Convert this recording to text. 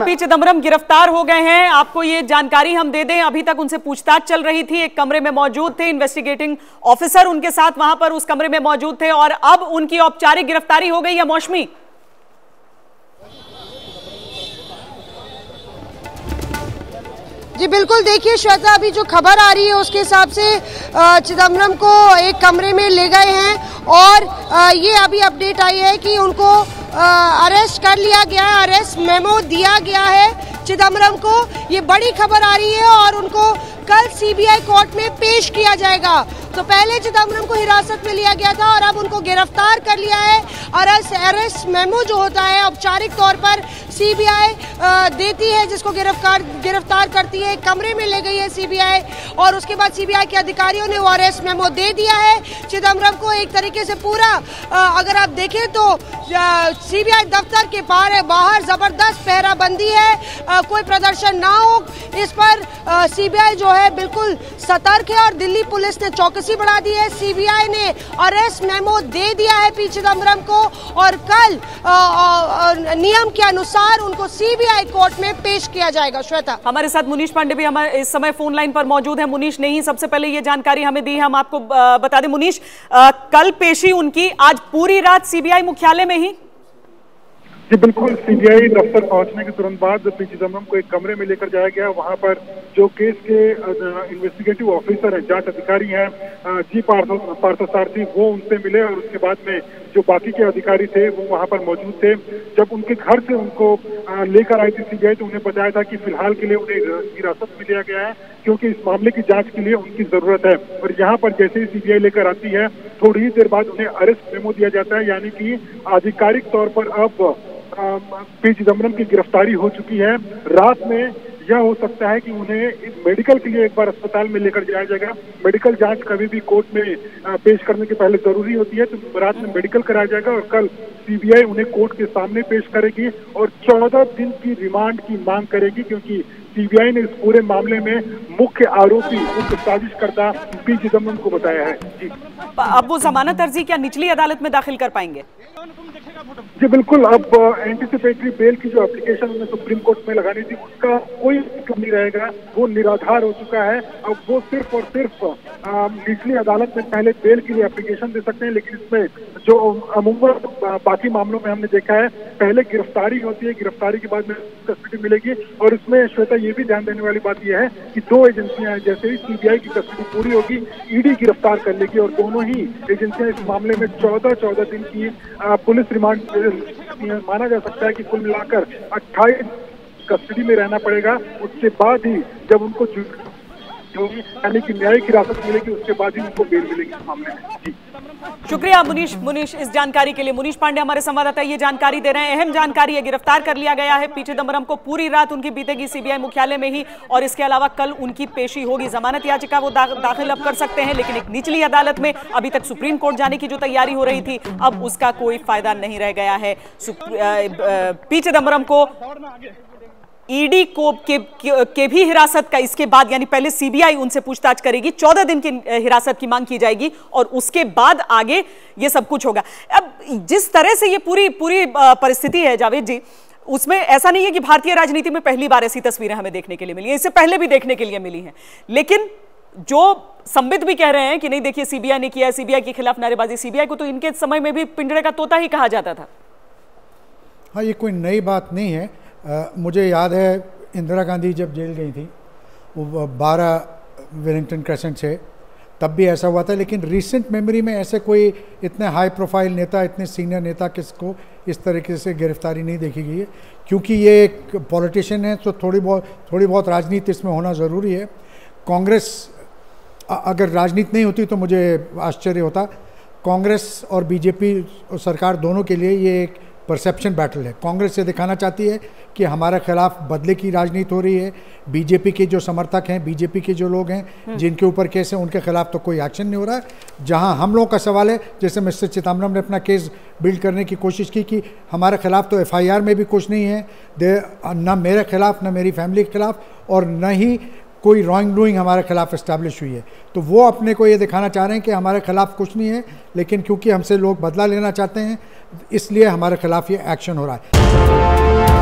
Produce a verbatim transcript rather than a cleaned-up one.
P Chidambaram गिरफ्तार हो गए हैं। आपको ये जानकारी हम दे दें, अभी तक उनसे पूछताछ चल रही थी, एक कमरे में मौजूद थे, इन्वेस्टिगेटिंग ऑफिसर उनके साथ वहां पर उस कमरे में मौजूद थे और अब उनकी औपचारिक गिरफ्तारी हो गई है। मौसमी, जी बिल्कुल, देखिए श्वेता, अभी जो खबर आ रही है उसके हिसाब से चिदम्बरम को एक कमरे में ले गए हैं और ये अभी अपडेट आई है कि उनको अरेस्ट कर लिया गया है, अरेस्ट मेमो दिया गया है चिदम्बरम को। ये बड़ी खबर आ रही है और उनको कल सीबीआई कोर्ट में पेश किया जाएगा। तो पहले चिदम्बरम को हिरासत में लिया गया था और अब उनको गिरफ्तार कर लिया है। अरेस्ट अरेस्ट मेमो जो होता है औपचारिक तौर पर सीबीआई देती है, जिसको गिरफ्तार गिरफ्तार करती है, कमरे में ले गई है सीबीआई और उसके बाद सीबीआई के अधिकारियों ने वो अरेस्ट मेमो दे दिया है चिदम्बरम को। एक तरीके से पूरा अगर आप देखें तो सीबीआई दफ्तर के बाहर बाहर जबरदस्त पहराबंदी है, कोई प्रदर्शन ना हो इस पर सीबीआई जो है बिल्कुल सतर्क है और दिल्ली पुलिस ने चौकसी बढ़ा दी है। सीबीआई ने अरेस्ट मेमो दे दिया है पी चिदम्बरम को और कल आ, आ, नियम के अनुसार उनको सीबीआई कोर्ट में पेश किया जाएगा। श्वेता, हमारे साथ मुनीश पांडे भी हमारे इस समय फोन लाइन पर मौजूद है। मुनीश ने ही सबसे पहले ये जानकारी हमें दी है, हम आपको बता दें। मुनीश, कल पेशी उनकी आज पूरी रात सीबीआई मुख्यालय में ही? जी बिल्कुल, सीबीआई दफ्तर पहुंचने के तुरंत बाद पी चिदम्बरम को एक कमरे में लेकर जाया गया। वहां पर जो केस के इन्वेस्टिगेटिव ऑफिसर हैं, जांच अधिकारी हैं, जी पार्थसारथी, वो उनसे मिले और उसके बाद में जो बाकी के अधिकारी थे वो वहां पर मौजूद थे। जब उनके घर से उनको लेकर आई थी सीबीआई तो उन्हें बताया था कि फिलहाल के लिए उन्हें हिरासत में लिया गया है क्योंकि इस मामले की जांच के लिए उनकी जरूरत है। और यहाँ पर जैसे ही सीबीआई लेकर आती है थोड़ी ही देर बाद उन्हें अरेस्ट मेमो दिया जाता है, यानी कि आधिकारिक तौर पर अब पी चिदम्बरम की गिरफ्तारी हो चुकी है। रात में यह हो सकता है कि उन्हें मेडिकल के लिए एक बार अस्पताल में लेकर जाया जाएगा। मेडिकल जांच कभी भी कोर्ट में पेश करने के पहले जरूरी होती है, तो रात में मेडिकल कराया जाएगा और कल सीबीआई उन्हें कोर्ट के सामने पेश करेगी और चौदह दिन की रिमांड की मांग करेगी क्योंकि सीबीआई ने इस पूरे मामले में मुख्य आरोपी, मुख्य साजिशकर्ता पी चिदम्बरम को बताया है। जी, अब वो जमानत अर्जी क्या निचली अदालत में दाखिल कर पाएंगे? जी बिल्कुल, अब एंटीसिपेटरी बेल की जो एप्लीकेशन उन्हें सुप्रीम कोर्ट में लगानी थी उसका कोई नहीं रहेगा, वो निराधार हो चुका है। अब वो सिर्फ और सिर्फ निचली अदालत में पहले बेल के लिए एप्लीकेशन दे सकते हैं, लेकिन इसमें जो अमूमन बाकी मामलों में हमने देखा है पहले गिरफ्तारी होती है, गिरफ्तारी के बाद में कस्टडी मिलेगी। और इसमें श्वेता ये भी ध्यान देने वाली बात यह है कि दो एजेंसियां हैं, जैसे ही सीबीआई की कस्टडी पूरी होगी ईडी गिरफ्तार कर लेगी और दोनों ही एजेंसियां इस मामले में चौदह चौदह दिन की पुलिस रिमांड माना जा सकता है कि कुल मिलाकर अट्ठाईस कस्टडी में रहना पड़ेगा। उसके बाद ही जब उनको यानी कि न्यायिक हिरासत मिलेगी उसके बाद ही उनको बेल मिलेगी इस मामले में। जी शुक्रिया मुनीश मुनीश इस जानकारी के लिए। मुनीश पांडे हमारे संवाददाता ये जानकारी दे रहे हैं, अहम जानकारी है, गिरफ्तार कर लिया गया है पी चिदम्बरम को। पूरी रात उनकी बीतेगी सीबीआई मुख्यालय में ही और इसके अलावा कल उनकी पेशी होगी। जमानत याचिका वो दा, दाखिल अब कर सकते हैं, लेकिन एक निचली अदालत में अभी तक सुप्रीम कोर्ट जाने की जो तैयारी हो रही थी अब उसका कोई फायदा नहीं रह गया है। पी चिदम्बरम को ईडी को के, के, के भी हिरासत का इसके बाद, यानी पहले सीबीआई उनसे पूछताछ करेगी, चौदह दिन की हिरासत की मांग की जाएगी और उसके बाद आगे ये सब कुछ होगा। अब जिस तरह से ये पूरी पूरी परिस्थिति है जावेद जी, उसमें ऐसा नहीं है कि भारतीय राजनीति में पहली बार ऐसी तस्वीरें हमें देखने के लिए मिली है, इससे पहले भी देखने के लिए मिली हैं। लेकिन जो संबित भी कह रहे हैं कि नहीं देखिए सीबीआई ने किया, सीबीआई के खिलाफ नारेबाजी, सीबीआई को तो इनके समय में भी पिंजरे का तोता ही कहा जाता था। हाँ, ये कोई नई बात नहीं है। आ, मुझे याद है इंदिरा गांधी जब जेल गई थी वो बारह वेलिंगटन क्रेसेंट से, तब भी ऐसा हुआ था। लेकिन रिसेंट मेमोरी में ऐसे कोई इतने हाई प्रोफाइल नेता, इतने सीनियर नेता किसको इस तरीके से गिरफ्तारी नहीं देखी गई है। क्योंकि ये एक पॉलिटिशियन है तो थोड़ी बहुत थोड़ी बहुत राजनीति इसमें होना ज़रूरी है। कांग्रेस अगर राजनीति नहीं होती तो मुझे आश्चर्य होता। कांग्रेस और बीजेपी और सरकार दोनों के लिए ये एक परसेप्शन बैटल है। कांग्रेस ये दिखाना चाहती है कि हमारे खिलाफ बदले की राजनीति हो रही है। बीजेपी के जो समर्थक हैं, बीजेपी के जो लोग हैं जिनके ऊपर केस है, उनके खिलाफ तो कोई एक्शन नहीं हो रहा है। जहां हम लोगों का सवाल है, जैसे मिस्टर चिदम्बरम ने अपना केस बिल्ड करने की कोशिश की कि हमारे खिलाफ तो एफ आई आर में भी कुछ नहीं है, न मेरे खिलाफ, न मेरी फैमिली के खिलाफ, और न ही कोई रॉन्ग डूइंग हमारे खिलाफ इस्टेब्लिश हुई है। तो वो अपने को ये दिखाना चाह रहे हैं कि हमारे खिलाफ कुछ नहीं है, लेकिन क्योंकि हमसे लोग बदला लेना चाहते हैं इसलिए हमारे खिलाफ ये एक्शन हो रहा है।